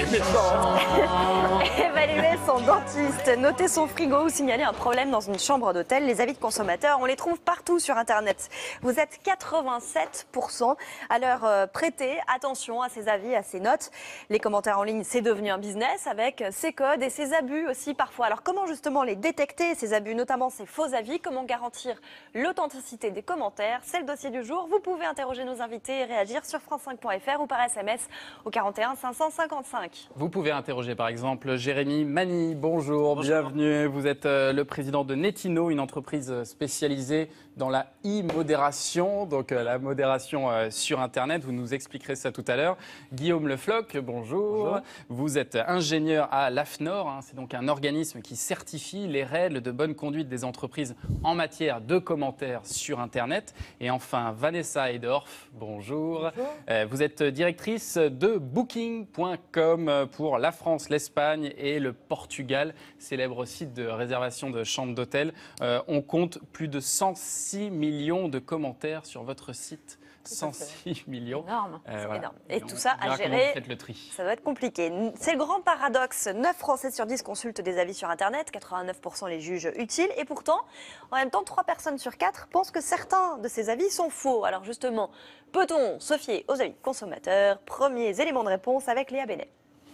Évaluer son dentiste, noter son frigo ou signaler un problème dans une chambre d'hôtel. Les avis de consommateurs, on les trouve partout sur Internet. Vous êtes 87% à leur prêter attention à ces avis, à ces notes. Les commentaires en ligne, c'est devenu un business avec ces codes et ces abus aussi parfois. Alors comment justement les détecter, ces abus, notamment ces faux avis? Comment garantir l'authenticité des commentaires? C'est le dossier du jour. Vous pouvez interroger nos invités et réagir sur france5.fr ou par SMS au 41 555. Vous pouvez interroger par exemple Jérémy Mani. Bonjour, bienvenue. Vous êtes le président de Netino, une entreprise spécialisée dans la e-modération, donc la modération sur Internet. Vous nous expliquerez ça tout à l'heure. Guillaume Lefloc, bonjour. Vous êtes ingénieur à l'AFNOR, c'est donc un organisme qui certifie les règles de bonne conduite des entreprises en matière de commentaires sur Internet. Et enfin, Vanessa Edorf, bonjour. Vous êtes directrice de Booking.com pour la France, l'Espagne et le Portugal, célèbre site de réservation de chambres d'hôtel. On compte plus de 106 millions de commentaires sur votre site. 106 millions. Énorme, voilà. énorme. Et tout ça à gérer, le tri. Ça doit être compliqué. C'est le grand paradoxe. 9 Français sur 10 consultent des avis sur Internet, 89% les jugent utiles. Et pourtant, en même temps, 3 personnes sur 4 pensent que certains de ces avis sont faux. Alors justement, peut-on se fier aux avis consommateurs? Premiers éléments de réponse avec Léa Bénet.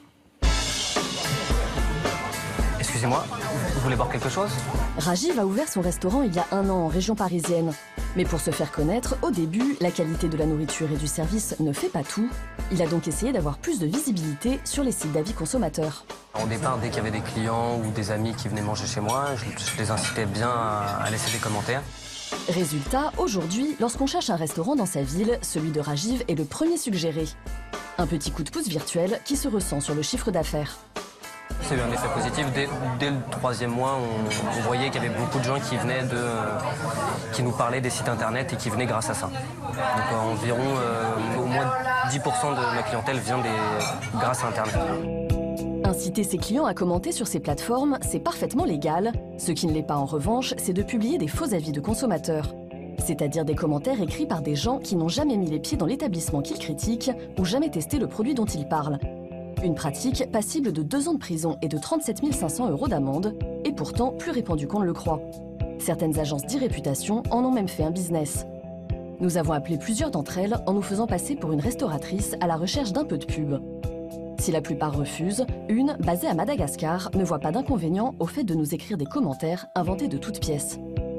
Excusez-moi, vous voulez boire quelque chose? Rajiv a ouvert son restaurant il y a 1 an en région parisienne. Mais pour se faire connaître, au début, la qualité de la nourriture et du service ne fait pas tout. Il a donc essayé d'avoir plus de visibilité sur les sites d'avis consommateurs. Au départ, dès qu'il y avait des clients ou des amis qui venaient manger chez moi, je les incitais bien à laisser des commentaires. Résultat, aujourd'hui, lorsqu'on cherche un restaurant dans sa ville, celui de Rajiv est le premier suggéré. Un petit coup de pouce virtuel qui se ressent sur le chiffre d'affaires. C'est eu un effet positif. Dès le 3e mois, on voyait qu'il y avait beaucoup de gens qui nous parlaient des sites internet et qui venaient grâce à ça. Donc environ au moins 10% de ma clientèle vient grâce à Internet. Inciter ses clients à commenter sur ces plateformes, c'est parfaitement légal. Ce qui ne l'est pas en revanche, c'est de publier des faux avis de consommateurs. C'est-à-dire des commentaires écrits par des gens qui n'ont jamais mis les pieds dans l'établissement qu'ils critiquent ou jamais testé le produit dont ils parlent. Une pratique passible de 2 ans de prison et de 37 500 € d'amende, et pourtant plus répandue qu'on ne le croit. Certaines agences d'e-réputation en ont même fait un business. Nous avons appelé plusieurs d'entre elles en nous faisant passer pour une restauratrice à la recherche d'un peu de pub. Si la plupart refusent, une, basée à Madagascar, ne voit pas d'inconvénient au fait de nous écrire des commentaires inventés de toutes pièces.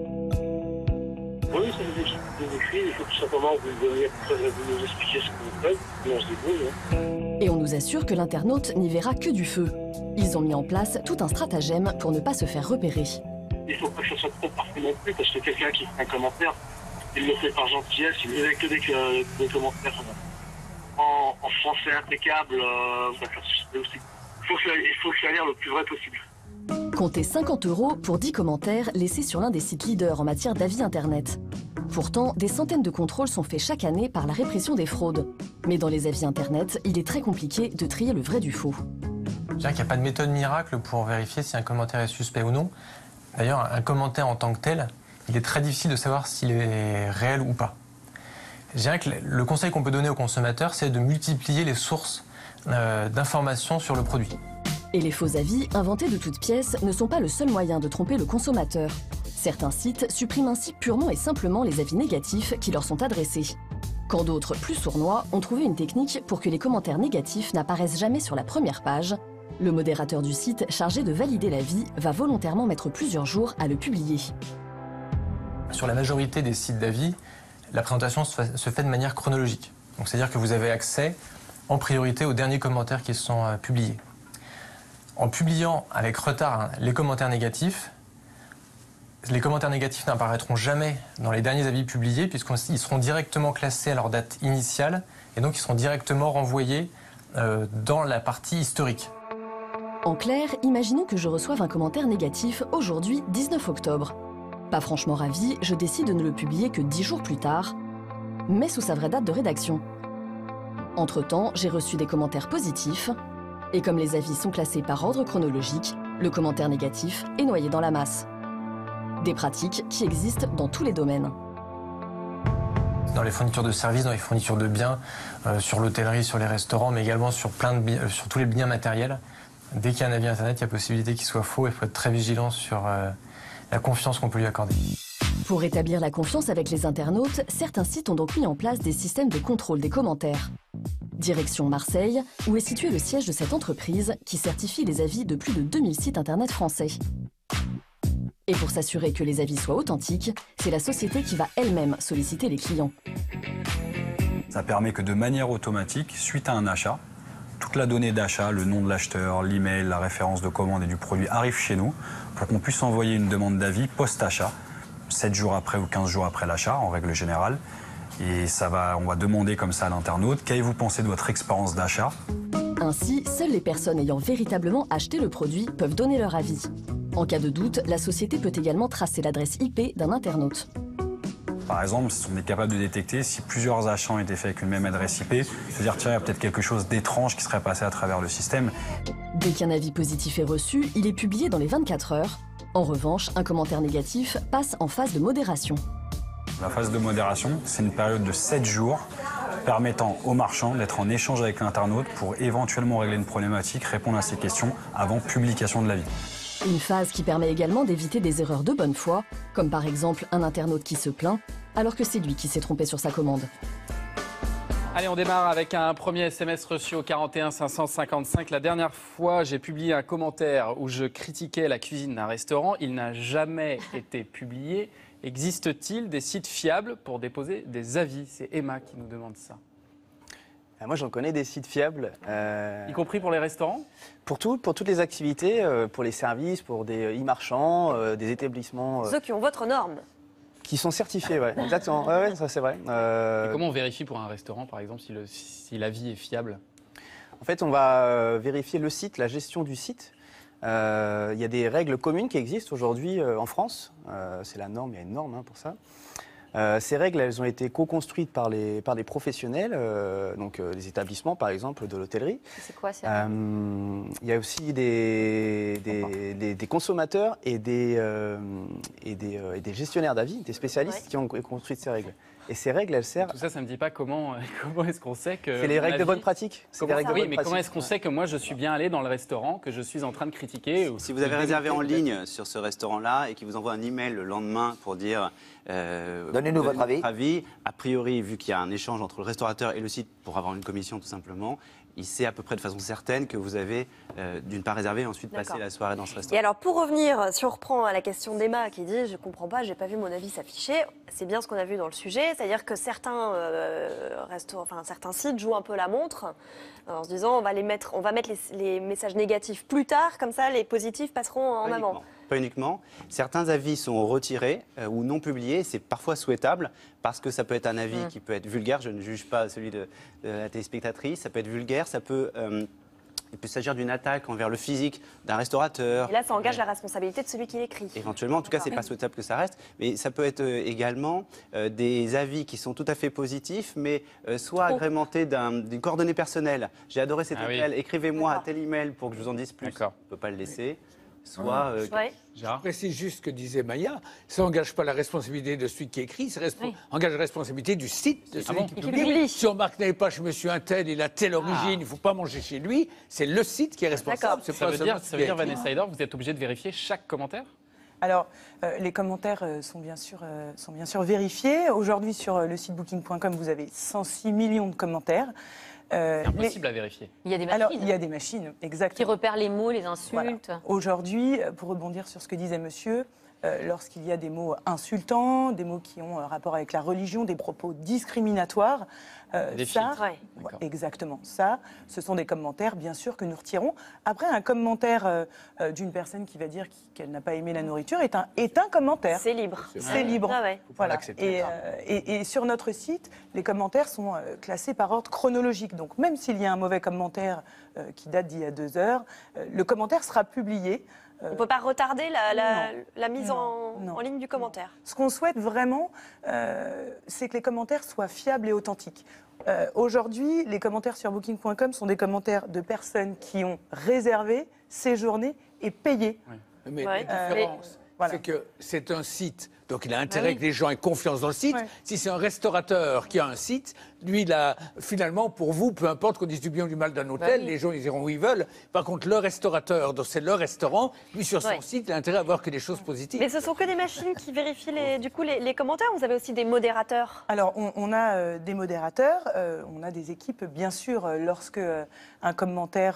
Oui, c'est des écrits, il faut tout simplement vous nous expliquer ce que vous faites, et on se débrouille. Et on nous assure que l'internaute n'y verra que du feu. Ils ont mis en place tout un stratagème pour ne pas se faire repérer. Il ne faut pas que ça soit trop parfait non plus, parce que quelqu'un qui fait un commentaire, il le fait par gentillesse, il ne met que des commentaires en français impeccable. Il faut faire lire le plus vrai possible. Comptez 50 € pour 10 commentaires laissés sur l'un des sites leaders en matière d'avis Internet. Pourtant, des centaines de contrôles sont faits chaque année par la répression des fraudes. Mais dans les avis Internet, il est très compliqué de trier le vrai du faux. Je dirais qu'il n'y a pas de méthode miracle pour vérifier si un commentaire est suspect ou non. D'ailleurs, un commentaire en tant que tel, il est très difficile de savoir s'il est réel ou pas. Je dirais que le conseil qu'on peut donner aux consommateurs, c'est de multiplier les sources d'informations sur le produit. Et les faux avis, inventés de toutes pièces, ne sont pas le seul moyen de tromper le consommateur. Certains sites suppriment ainsi purement et simplement les avis négatifs qui leur sont adressés. Quand d'autres, plus sournois, ont trouvé une technique pour que les commentaires négatifs n'apparaissent jamais sur la première page, le modérateur du site chargé de valider l'avis va volontairement mettre plusieurs jours à le publier. Sur la majorité des sites d'avis, la présentation se fait de manière chronologique. Donc c'est-à-dire que vous avez accès en priorité aux derniers commentaires qui sont publiés. En publiant avec retard les commentaires négatifs n'apparaîtront jamais dans les derniers avis publiés puisqu'ils seront directement classés à leur date initiale et donc ils seront directement renvoyés dans la partie historique. En clair, imaginons que je reçoive un commentaire négatif aujourd'hui, 19 octobre. Pas franchement ravi, je décide de ne le publier que 10 jours plus tard, mais sous sa vraie date de rédaction. Entre-temps, j'ai reçu des commentaires positifs, et comme les avis sont classés par ordre chronologique, le commentaire négatif est noyé dans la masse. Des pratiques qui existent dans tous les domaines. dans les fournitures de services, dans les fournitures de biens, sur l'hôtellerie, sur les restaurants, mais également sur sur tous les biens matériels. Dès qu'il y a un avis Internet, il y a possibilité qu'il soit faux et il faut être très vigilant sur la confiance qu'on peut lui accorder. Pour rétablir la confiance avec les internautes, certains sites ont donc mis en place des systèmes de contrôle des commentaires. Direction Marseille, où est situé le siège de cette entreprise qui certifie les avis de plus de 2000 sites internet français. Et pour s'assurer que les avis soient authentiques, c'est la société qui va elle-même solliciter les clients. Ça permet que de manière automatique, suite à un achat, toute la donnée d'achat, le nom de l'acheteur, l'email, la référence de commande et du produit arrive chez nous pour qu'on puisse envoyer une demande d'avis post-achat, 7 jours après ou 15 jours après l'achat, en règle générale. Et on va demander comme ça à l'internaute, qu'avez-vous pensé de votre expérience d'achat ? Ainsi, seules les personnes ayant véritablement acheté le produit peuvent donner leur avis. En cas de doute, la société peut également tracer l'adresse IP d'un internaute. Par exemple, on est capable de détecter si plusieurs achats ont été faits avec une même adresse IP, se dire tiens, il y a peut-être quelque chose d'étrange qui serait passé à travers le système. Dès qu'un avis positif est reçu, il est publié dans les 24 heures. En revanche, un commentaire négatif passe en phase de modération. La phase de modération, c'est une période de 7 jours permettant aux marchands d'être en échange avec l'internaute pour éventuellement régler une problématique, répondre à ses questions avant publication de l'avis. Une phase qui permet également d'éviter des erreurs de bonne foi, comme par exemple un internaute qui se plaint, alors que c'est lui qui s'est trompé sur sa commande. Allez, on démarre avec un premier SMS reçu au 41 555. La dernière fois, j'ai publié un commentaire où je critiquais la cuisine d'un restaurant. Il n'a jamais été publié. Existe-t-il des sites fiables pour déposer des avis? C'est Emma qui nous demande ça. Moi, j'en connais des sites fiables. Y compris pour les restaurants? Pour toutes les activités, pour les services, pour des e-marchands, des établissements. Ceux qui ont votre norme. Qui sont certifiés, ouais, exactement. Ouais, ça c'est vrai. Et comment on vérifie pour un restaurant, par exemple, si l'avis est fiable? En fait, on va vérifier le site, la gestion du site. Il y a des règles communes qui existent aujourd'hui en France. C'est la norme, il y a une norme pour ça. Ces règles, elles ont été co-construites par des professionnels, donc les établissements, par exemple, de l'hôtellerie. C'est quoi ça? Il y a aussi des consommateurs et des gestionnaires d'avis, des spécialistes qui ont construit ces règles. Et ces règles, elles servent... Tout ça, ça ne me dit pas comment est-ce qu'on sait que... C'est les règles de bonne pratique. Oui, mais comment est-ce qu'on sait que moi, je suis bien allé dans le restaurant, que je suis en train de critiquer Si vous avez réservé en ligne sur ce restaurant-là et qu'il vous envoie un email le lendemain pour dire... Donnez-nous votre avis. A priori, vu qu'il y a un échange entre le restaurateur et le site pour avoir une commission tout simplement, il sait à peu près de façon certaine que vous avez d'une part réservé et ensuite passé la soirée dans ce restaurant. Et alors pour revenir, si on reprend à la question d'Emma qui dit « je ne comprends pas, je n'ai pas vu mon avis s'afficher », c'est bien ce qu'on a vu dans le sujet, c'est-à-dire que certains sites jouent un peu la montre en se disant on va mettre les messages négatifs plus tard, comme ça les positifs passeront en avant. Pas uniquement. Certains avis sont retirés ou non publiés. C'est parfois souhaitable parce que ça peut être un avis qui peut être vulgaire. Je ne juge pas celui de la téléspectatrice. Ça peut être vulgaire. Il peut s'agir d'une attaque envers le physique d'un restaurateur. Et là, ça engage la responsabilité de celui qui l'écrit. Éventuellement. En tout cas, ce n'est pas souhaitable que ça reste. Mais ça peut être également des avis qui sont tout à fait positifs, mais soit agrémentés d'une coordonnée personnelle. J'ai adoré cet hôtel. Écrivez-moi à tel email pour que je vous en dise plus. On ne peut pas le laisser. Soit... Je précise juste ce que disait Maya, ça n'engage pas la responsabilité de celui qui écrit, ça engage la responsabilité du site de celui qui publie. Si on marque n'avez pas chez monsieur Untel, il a telle origine, il ne faut pas manger chez lui, c'est le site qui est responsable. Ça veut dire, Vanessa Haider, vous êtes obligé de vérifier chaque commentaire? Alors, les commentaires sont bien sûr vérifiés. Aujourd'hui, sur le site booking.com, vous avez 106 millions de commentaires. C'est impossible à vérifier. Il y a des machines. Alors, il y a des machines, exactement. Qui repèrent les mots, les insultes. Voilà. Aujourd'hui, pour rebondir sur ce que disait monsieur, lorsqu'il y a des mots insultants, des mots qui ont rapport avec la religion, des propos discriminatoires, exactement, ça, ce sont des commentaires, bien sûr, que nous retirons. Après, un commentaire d'une personne qui va dire qu'elle n'a pas aimé la nourriture est un commentaire. C'est libre. C'est libre. Ah ouais. Voilà. Et sur notre site, les commentaires sont classés par ordre chronologique. Donc, même s'il y a un mauvais commentaire qui date d'il y a 2 heures, le commentaire sera publié. On ne peut pas retarder la mise en ligne du commentaire. Ce qu'on souhaite vraiment, c'est que les commentaires soient fiables et authentiques. Aujourd'hui, les commentaires sur Booking.com sont des commentaires de personnes qui ont réservé, séjourné et payé. Mais Voilà. c'est que c'est un site, donc il a intérêt que les gens aient confiance dans le site. Si c'est un restaurateur qui a un site, lui, finalement, pour vous, peu importe qu'on dise du bien ou du mal d'un hôtel, les gens ils iront où ils veulent. Par contre, le restaurateur, donc c'est leur restaurant, lui sur son site, il a intérêt à voir que des choses positives. Mais ce sont que des machines qui vérifient les commentaires, ou vous avez aussi des modérateurs? Alors, on a des modérateurs, on a des équipes, bien sûr, lorsque un commentaire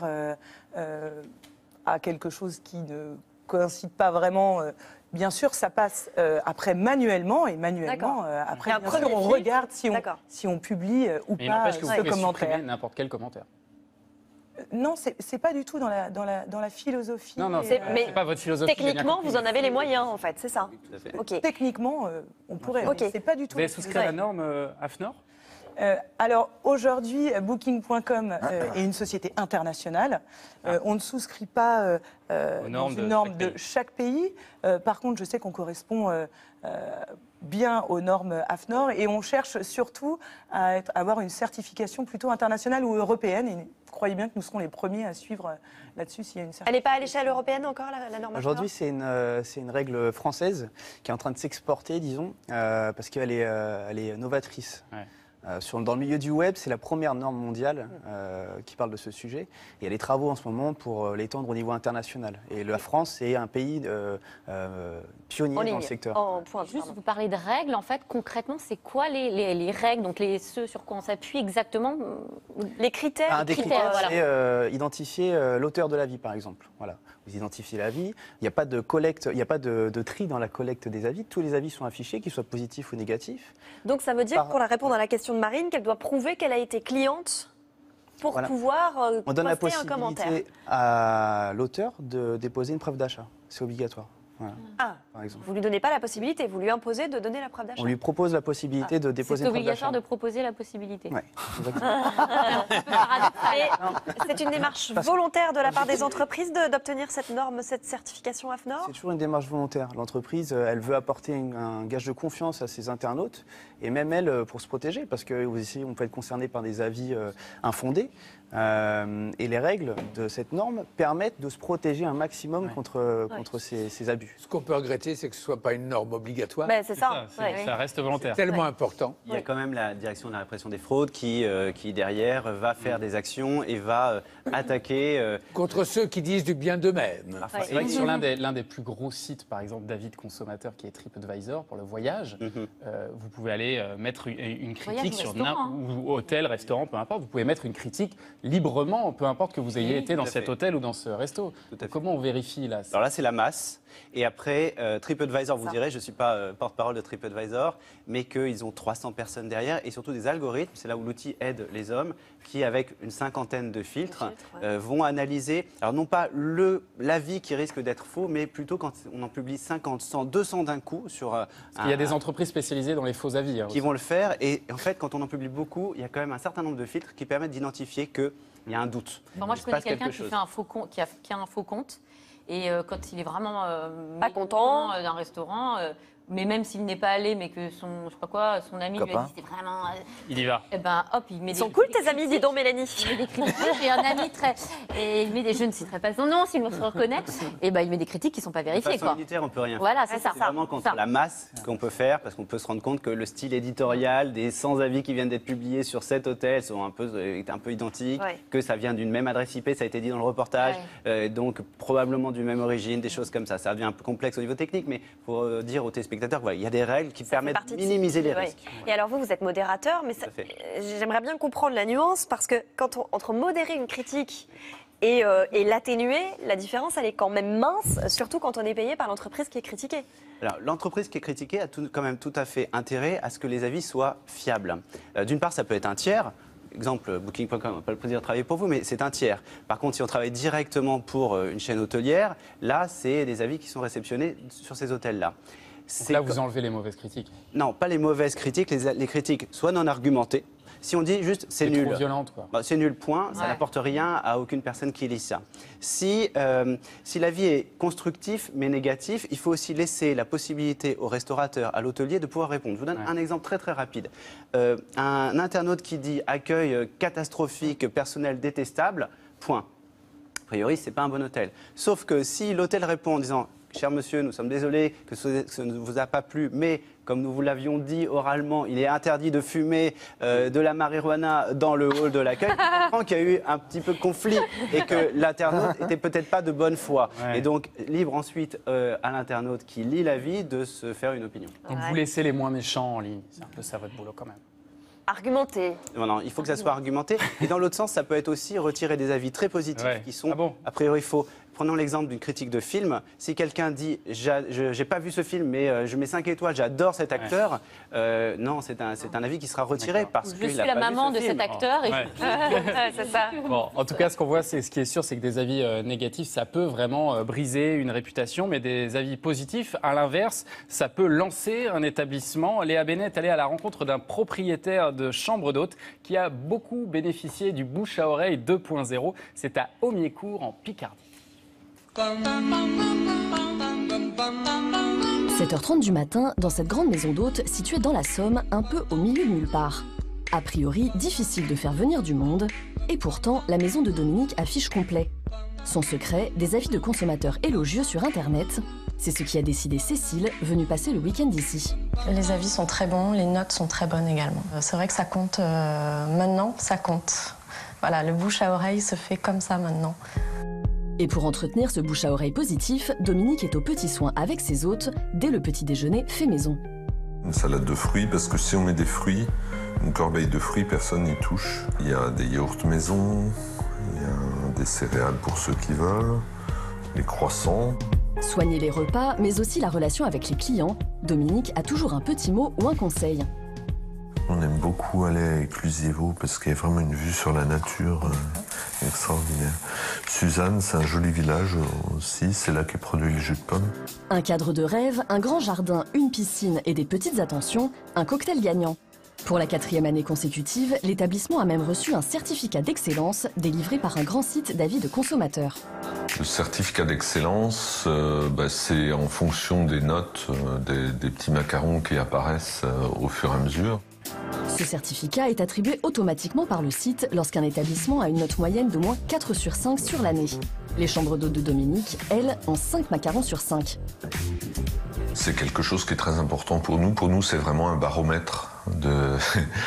a quelque chose qui ne coïncide pas vraiment. Bien sûr, ça passe après manuellement, et manuellement, après, bien sûr, on regarde si on publie ou Mais pas que vous ce pouvez commentaire. supprimer n'importe quel commentaire. Non, c'est pas du tout dans la philosophie. Non, c'est pas votre philosophie. Techniquement, vous en avez les moyens, en fait, c'est ça? Okay. Techniquement, on pourrait. C'est pas du tout. Vous avez souscrit à la norme AFNOR? Alors aujourd'hui, Booking.com est une société internationale. On ne souscrit pas dans une norme de chaque pays. Par contre, je sais qu'on correspond bien aux normes AFNOR et on cherche surtout à avoir une certification plutôt internationale ou européenne. Et croyez bien que nous serons les premiers à suivre là-dessus s'il y a une certification. Elle n'est pas à l'échelle européenne encore, la norme AFNOR? Aujourd'hui, c'est une règle française qui est en train de s'exporter, disons, parce qu'elle est novatrice. Dans le milieu du web, c'est la première norme mondiale qui parle de ce sujet. Et il y a des travaux en ce moment pour l'étendre au niveau international. Et la France est un pays pionnier dans le secteur. Juste, vous parlez de règles. En fait, concrètement, c'est quoi les règles, donc ce sur quoi on s'appuie exactement? Les critères. Un des critères, c'est identifier l'auteur de l'avis, par exemple. Voilà. Vous identifiez l'avis. Il n'y a pas de collecte, il n'y a pas de tri dans la collecte des avis. Tous les avis sont affichés, qu'ils soient positifs ou négatifs. Donc ça veut dire, pour la répondre à la question de Marine, qu'elle doit prouver qu'elle a été cliente pour pouvoir On donne la poster un commentaire. possibilité à l'auteur de déposer une preuve d'achat. C'est obligatoire. Voilà, par exemple. Vous ne lui donnez pas la possibilité, vous lui imposez de donner la preuve d'achat. On lui propose la possibilité de déposer une preuve d'achat. C'est obligatoire de proposer la possibilité. Oui, c'est une démarche volontaire de la part des entreprises d'obtenir cette norme, cette certification AFNOR? C'est toujours une démarche volontaire. L'entreprise, elle veut apporter un gage de confiance à ses internautes, et même elle, pour se protéger, parce que on peut être concerné par des avis infondés. Et les règles de cette norme permettent de se protéger un maximum contre ces abus. Ce qu'on peut regretter, c'est que ce ne soit pas une norme obligatoire. C'est ça. Ça reste volontaire. C'est tellement important. Il y a quand même la direction de la répression des fraudes qui derrière, va faire des actions et va attaquer... Contre ceux qui disent du bien d'eux-mêmes. C'est vrai que sur l'un des plus gros sites, par exemple, d'avis de consommateurs, qui est TripAdvisor, pour le voyage, vous pouvez aller mettre une critique sur ou hôtel, restaurant, peu importe. Vous pouvez mettre une critique librement, peu importe que vous ayez été dans cet hôtel ou dans ce resto. Comment on vérifie là? Alors là, c'est la masse. Et après, TripAdvisor, vous direz, je ne suis pas porte-parole de TripAdvisor, mais qu'ils ont 300 personnes derrière et surtout des algorithmes, c'est là où l'outil aide les hommes, qui, avec une cinquantaine de filtres, vont analyser, alors non pas l'avis qui risque d'être faux, mais plutôt quand on en publie 50, 100, 200 d'un coup sur... Il y a des entreprises spécialisées dans les faux avis. Qui vont le faire. Et en fait, quand on en publie beaucoup, il y a quand même un certain nombre de filtres qui permettent d'identifier qu'il y a un doute. Moi, je connais quelqu'un qui fait un faux compte, qui a un faux compte. Et quand il est vraiment pas content d'un restaurant, mais même s'il n'est pas allé, mais que son ami lui a dit c'était vraiment... il y va. Et ben hop, il met Ils sont cool tes amis, dis donc Mélanie. Il met des critiques. J'ai un ami et il met je ne citerai pas son nom, s'il me reconnaît. Et ben il met des critiques qui ne sont pas vérifiées. De façon unitaire, on peut rien faire. Voilà, c'est ça. C'est vraiment contre la masse qu'on peut faire, parce qu'on peut se rendre compte que le style éditorial des 100 avis qui viennent d'être publiés sur cet hôtel sont un peu identiques, que ça vient d'une même adresse IP, ça a été dit dans le reportage, donc probablement d'une même origine, des choses comme ça. Ça devient un peu complexe au niveau technique, mais pour dire aux téléspectateurs, voilà, il y a des règles qui permettent de minimiser les risques. Et alors vous êtes modérateur, mais j'aimerais bien comprendre la nuance, parce que entre modérer une critique et l'atténuer, la différence, elle est quand même mince, surtout quand on est payé par l'entreprise qui est critiquée. Alors, l'entreprise qui est critiquée a quand même tout à fait intérêt à ce que les avis soient fiables. D'une part, ça peut être un tiers. Exemple, Booking.com, on n'a pas le plaisir de travailler pour vous, mais c'est un tiers. Par contre, si on travaille directement pour une chaîne hôtelière, là, c'est des avis qui sont réceptionnés sur ces hôtels-là. Donc là, vous enlevez les mauvaises critiques? Non, pas les mauvaises critiques, les critiques soit non argumentées. Si on dit juste c'est nul, trop violente, quoi. C'est nul, point, ça n'apporte rien à aucune personne qui lit ça. Si l'avis est constructif mais négatif, il faut aussi laisser la possibilité au restaurateur, à l'hôtelier de pouvoir répondre. Je vous donne un exemple très très rapide. Un internaute qui dit accueil catastrophique, personnel détestable, point. A priori, ce n'est pas un bon hôtel. Sauf que si l'hôtel répond en disant cher monsieur, nous sommes désolés que ce ne vous a pas plu, mais comme nous vous l'avions dit oralement, il est interdit de fumer de la marijuana dans le hall de l'accueil. On comprend qu'il y a eu un petit peu de conflit et que l'internaute n'était peut-être pas de bonne foi. Et donc, libre ensuite à l'internaute qui lit l'avis de se faire une opinion. Donc vous laissez les moins méchants en ligne, c'est un peu ça votre boulot quand même. Argumenter. Non, il faut que ça soit argumenté. Et dans l'autre sens, ça peut être aussi retirer des avis très positifs qui sont, a priori, faux. Prenons l'exemple d'une critique de film. Si quelqu'un dit « j'ai pas vu ce film, mais je mets 5 étoiles, j'adore cet acteur non, c'est un avis qui sera retiré parce qu'il Je suis la maman de cet acteur. Et c'est ça. Bon, en tout cas, ce qu'on voit, ce qui est sûr, c'est que des avis négatifs, ça peut vraiment briser une réputation, mais des avis positifs, à l'inverse, ça peut lancer un établissement. Léa Bennett allait à la rencontre d'un propriétaire de chambre d'hôte qui a beaucoup bénéficié du bouche à oreille 2.0. C'est à Aumiercourt, en Picardie. 7h30 du matin, dans cette grande maison d'hôte située dans la Somme, un peu au milieu de nulle part. A priori, difficile de faire venir du monde, et pourtant, la maison de Dominique affiche complet. Son secret, des avis de consommateurs élogieux sur Internet. C'est ce qui a décidé Cécile, venue passer le week-end ici. Les avis sont très bons, les notes sont très bonnes également. C'est vrai que ça compte maintenant, ça compte. Voilà, le bouche à oreille se fait comme ça maintenant. Et pour entretenir ce bouche à oreille positif, Dominique est aux petits soins avec ses hôtes dès le petit déjeuner fait maison. Une salade de fruits, parce que si on met des fruits, une corbeille de fruits, personne n'y touche. Il y a des yaourts maison, il y a des céréales pour ceux qui veulent, les croissants. Soigner les repas, mais aussi la relation avec les clients, Dominique a toujours un petit mot ou un conseil. On aime beaucoup aller à Éclusievo parce qu'il y a vraiment une vue sur la nature extraordinaire. Suzanne, c'est un joli village aussi, c'est là qu'est produit le jus de pomme. Un cadre de rêve, un grand jardin, une piscine et des petites attentions, un cocktail gagnant. Pour la 4e année consécutive, l'établissement a même reçu un certificat d'excellence délivré par un grand site d'avis de consommateurs. Le certificat d'excellence, c'est en fonction des notes, des petits macarons qui apparaissent au fur et à mesure. Ce certificat est attribué automatiquement par le site lorsqu'un établissement a une note moyenne d'au moins 4 sur 5 sur l'année. Les chambres d'hôtes de Dominique, elles, ont 5 macarons sur 5. C'est quelque chose qui est très important pour nous. Pour nous, c'est vraiment un baromètre de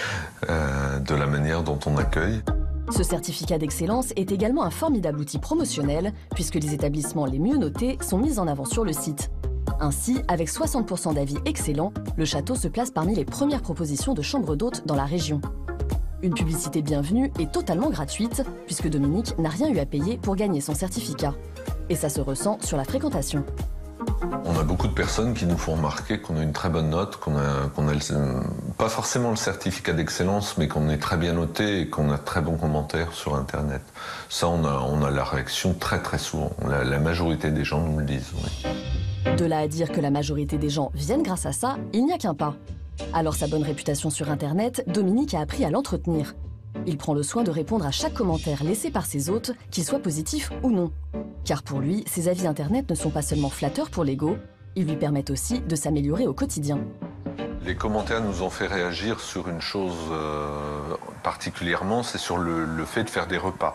la manière dont on accueille. Ce certificat d'excellence est également un formidable outil promotionnel puisque les établissements les mieux notés sont mis en avant sur le site. Ainsi, avec 60% d'avis excellents, le château se place parmi les premières propositions de chambres d'hôtes dans la région. Une publicité bienvenue et totalement gratuite, puisque Dominique n'a rien eu à payer pour gagner son certificat. Et ça se ressent sur la fréquentation. On a beaucoup de personnes qui nous font remarquer qu'on a une très bonne note, qu'on a pas forcément le certificat d'excellence, mais qu'on est très bien noté et qu'on a de très bons commentaires sur Internet. Ça, on a la réaction très très souvent. La majorité des gens nous le disent. Oui. De là à dire que la majorité des gens viennent grâce à ça, il n'y a qu'un pas. Alors sa bonne réputation sur Internet, Dominique a appris à l'entretenir. Il prend le soin de répondre à chaque commentaire laissé par ses hôtes, qu'il soit positif ou non. Car pour lui, ses avis Internet ne sont pas seulement flatteurs pour l'ego, ils lui permettent aussi de s'améliorer au quotidien. Les commentaires nous ont fait réagir sur une chose particulièrement, c'est sur le fait de faire des repas.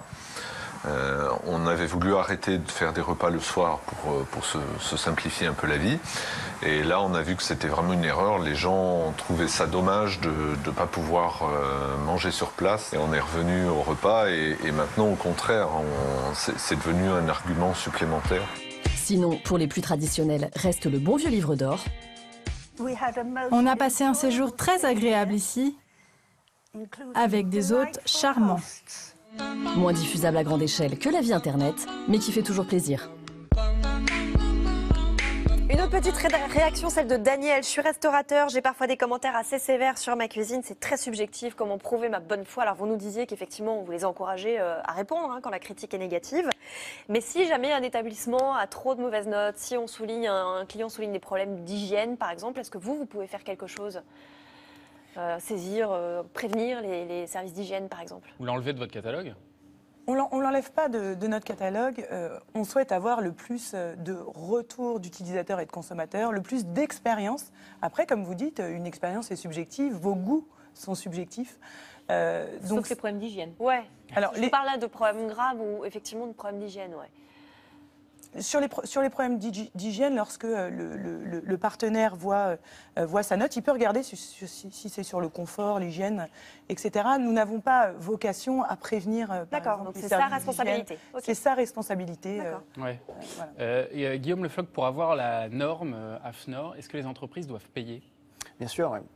On avait voulu arrêter de faire des repas le soir pour se simplifier un peu la vie. Et là, on a vu que c'était vraiment une erreur. Les gens trouvaient ça dommage de ne pas pouvoir manger sur place. Et on est revenu au repas. Et maintenant, au contraire, c'est devenu un argument supplémentaire. Sinon, pour les plus traditionnels, reste le bon vieux livre d'or. On a passé un séjour très agréable ici, avec des hôtes charmants. Moins diffusable à grande échelle que la vie Internet, mais qui fait toujours plaisir. Une autre petite réaction, celle de Daniel. Je suis restaurateur, j'ai parfois des commentaires assez sévères sur ma cuisine. C'est très subjectif, comment prouver ma bonne foi. Alors vous nous disiez qu'effectivement, vous les encouragez à répondre quand la critique est négative. Mais si jamais un établissement a trop de mauvaises notes, si on souligne, un client souligne des problèmes d'hygiène par exemple, est-ce que vous pouvez faire quelque chose ? Saisir, prévenir les services d'hygiène par exemple. Vous l'enlevez de votre catalogue ? On ne l'enlève pas de notre catalogue. On souhaite avoir le plus de retours d'utilisateurs et de consommateurs, le plus d'expérience. Après, comme vous dites, une expérience est subjective, vos goûts sont subjectifs. Sauf les problèmes d'hygiène. Ouais. Alors, je parle là de problèmes graves ou effectivement de problèmes d'hygiène, ouais. sur les problèmes d'hygiène, lorsque le partenaire voit sa note, il peut regarder si c'est sur le confort, l'hygiène, etc. Nous n'avons pas vocation à prévenir. D'accord, donc c'est sa responsabilité. Okay. C'est sa responsabilité. Voilà. Guillaume Lefloc, pour avoir la norme AFNOR, est-ce que les entreprises doivent payer ? Bien sûr, ouais.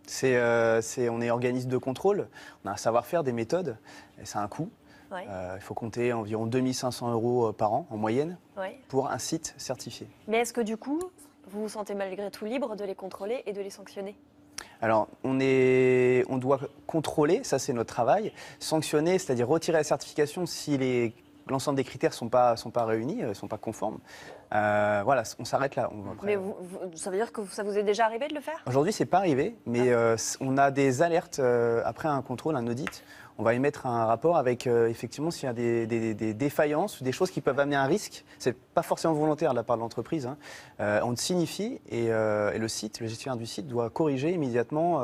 On est organisme de contrôle, on a un savoir-faire, des méthodes, et ça a un coût. Ouais. Il faut compter environ 2 500 € par an en moyenne pour un site certifié. Mais est-ce que du coup, vous vous sentez malgré tout libre de les contrôler et de les sanctionner ? Alors, on doit contrôler, ça c'est notre travail, sanctionner, c'est-à-dire retirer la certification si l'ensemble des critères ne sont pas réunis, ne sont pas conformes. Voilà, on s'arrête là. Mais ça veut dire que ça vous est déjà arrivé de le faire ? Aujourd'hui, ce n'est pas arrivé, mais on a des alertes après un contrôle, un audit. On va émettre un rapport avec, effectivement, s'il y a des défaillances ou des choses qui peuvent amener un risque. Ce n'est pas forcément volontaire de la part de l'entreprise. Hein. On le signifie et le gestionnaire du site doit corriger immédiatement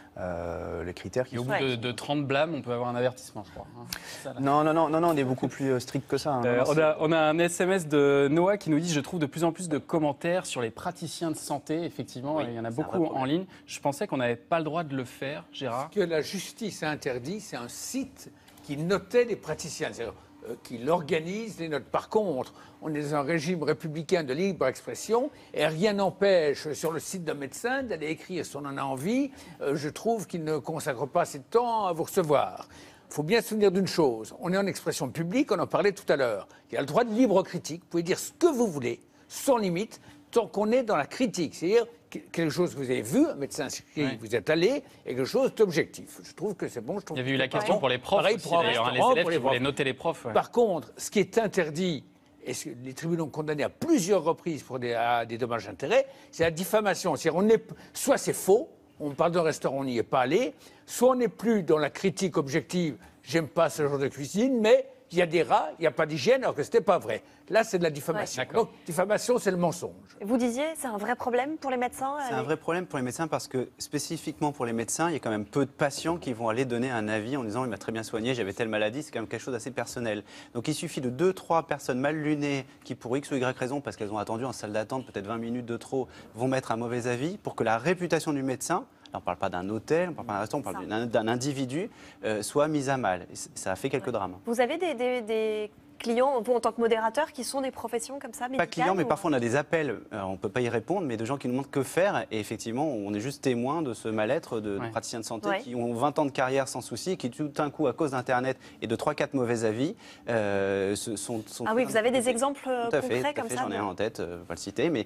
les critères qui sont... Et au bout de 30 blâmes, on peut avoir un avertissement, je crois. Hein. Non, on est beaucoup plus strict que ça. Hein. On a un SMS de Noah qui nous dit « Je trouve de plus en plus de commentaires sur les praticiens de santé. » Effectivement, il y en a beaucoup en ligne. Je pensais qu'on n'avait pas le droit de le faire, Gérard. Ce que la justice a interdit, c'est un site qui notait les praticiens, c'est-à-dire qui organise les notes. Par contre, on est dans un régime républicain de libre expression et rien n'empêche sur le site d'un médecin d'aller écrire si on en a envie. Je trouve qu'il ne consacre pas assez de temps à vous recevoir. Il faut bien se souvenir d'une chose, on est en expression publique, on en parlait tout à l'heure. Il y a le droit de libre critique, vous pouvez dire ce que vous voulez, sans limite, tant qu'on est dans la critique. C'est-à-dire quelque chose que vous avez vu, un médecin vous êtes allé, et quelque chose d'objectif. Je trouve que c'est bon. Il y avait eu la question pour les profs pareil, aussi, d'ailleurs, les élèves qui voulaient noter les profs. Par contre, ce qui est interdit, et ce que les tribunaux ont condamné à plusieurs reprises pour des dommages d'intérêt, c'est la diffamation. C'est-à-dire, soit c'est faux, on parle d'un restaurant, on n'y est pas allé, soit on n'est plus dans la critique objective, j'aime pas ce genre de cuisine, mais il y a des rats, il n'y a pas d'hygiène, alors que ce n'était pas vrai. Là, c'est de la diffamation. Donc, diffamation, c'est le mensonge. Vous disiez, c'est un vrai problème pour les médecins ? C'est un vrai problème pour les médecins parce que, spécifiquement pour les médecins, il y a quand même peu de patients qui vont aller donner un avis en disant « il m'a très bien soigné, j'avais telle maladie », c'est quand même quelque chose d'assez personnel. Donc, il suffit de 2-3 personnes mal lunées qui, pour X ou Y raison, parce qu'elles ont attendu en salle d'attente peut-être 20 minutes de trop, vont mettre un mauvais avis pour que la réputation du médecin, on ne parle pas d'un hôtel, on ne parle pas d'un restaurant, on parle d'un individu, soit mise à mal. Et ça a fait quelques drames. Vous avez des clients, vous en tant que modérateur, qui sont des professions comme ça, médicales ? Pas clients, mais parfois on a des appels, on ne peut pas y répondre, mais de gens qui nous demandent que faire. Et effectivement, on est juste témoin de ce mal-être de praticiens de santé qui ont 20 ans de carrière sans souci et qui tout d'un coup, à cause d'Internet et de 3-4 mauvais avis, sont... Ah oui, vous avez des exemples concrets comme ça ? J'en ai un en tête, je ne vais pas le citer, mais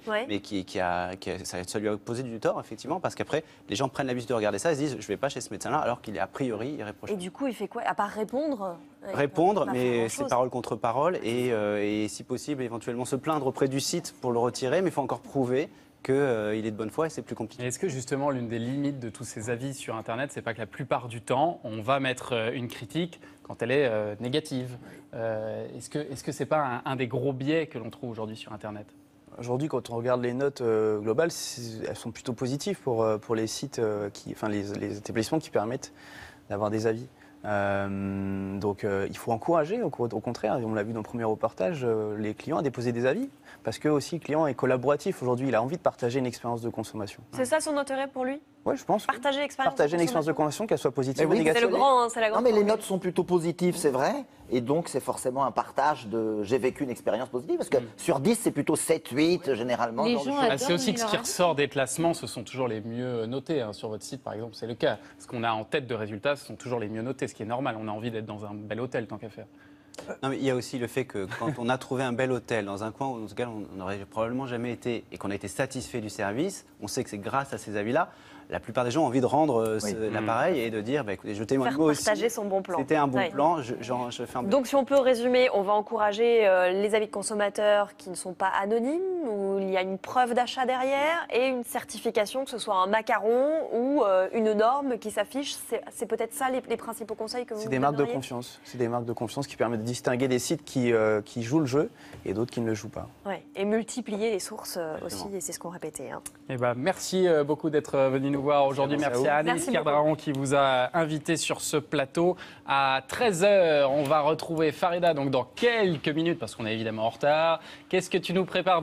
ça lui a posé du tort, effectivement, parce qu'après, les gens prennent l'habitude de regarder ça et se disent « je ne vais pas chez ce médecin-là », alors qu'il est a priori irréprochable. Et du coup, il fait quoi ? À part répondre ? Répondre, mais c'est parole contre parole et si possible, éventuellement se plaindre auprès du site pour le retirer, mais il faut encore prouver qu'il est de bonne foi et c'est plus compliqué. Est-ce que justement l'une des limites de tous ces avis sur Internet, c'est pas que la plupart du temps, on va mettre une critique quand elle est négative ? Est-ce que c'est pas un des gros biais que l'on trouve aujourd'hui sur Internet ? Aujourd'hui, quand on regarde les notes globales, elles sont plutôt positives pour les sites, les établissements qui permettent d'avoir des avis. Donc il faut encourager, au contraire, on l'a vu dans le premier reportage, les clients à déposer des avis, parce que aussi le client est collaboratif aujourd'hui, il a envie de partager une expérience de consommation. C'est ça son intérêt pour lui ? Oui, je pense. Partager l'expérience. Partager une expérience de consommation, qu'elle soit positive ou négative. C'est le grand, c'est la grande. Non, mais les notes sont plutôt positives, c'est vrai. Et donc, c'est forcément un partage de j'ai vécu une expérience positive. Parce que sur 10, c'est plutôt 7, 8, généralement. C'est aussi que ce qui ressort des classements, ce sont toujours les mieux notés. Hein. Sur votre site, par exemple, c'est le cas. Ce qu'on a en tête de résultats, ce sont toujours les mieux notés, ce qui est normal. On a envie d'être dans un bel hôtel, tant qu'à faire. Non, mais il y a aussi le fait que quand on a trouvé un bel hôtel dans un coin dans lequel on n'aurait probablement jamais été et qu'on a été satisfait du service, on sait que c'est grâce à ces avis-là. La plupart des gens ont envie de rendre l'appareil et de dire écoutez, je témoigne moi aussi. Partager son bon plan. C'était un bon plan, je fais un bon. Donc, si on peut résumer, on va encourager les avis de consommateurs qui ne sont pas anonymes ou où il y a une preuve d'achat derrière et une certification, que ce soit un macaron ou une norme qui s'affiche. C'est peut-être ça les principaux conseils que vous C'est des marques de donneriez ? confiance. C'est des marques de confiance qui permettent de distinguer des sites qui jouent le jeu et d'autres qui ne le jouent pas. Ouais, et multiplier les sources aussi, et c'est ce qu'on répétait. Hein. Eh ben, merci beaucoup d'être venu nous voir aujourd'hui. Merci à Anaïs Kerdraon qui vous a invité sur ce plateau. À 13h, on va retrouver Farida donc dans quelques minutes, parce qu'on est évidemment en retard. Qu'est-ce que tu nous prépares de beau ?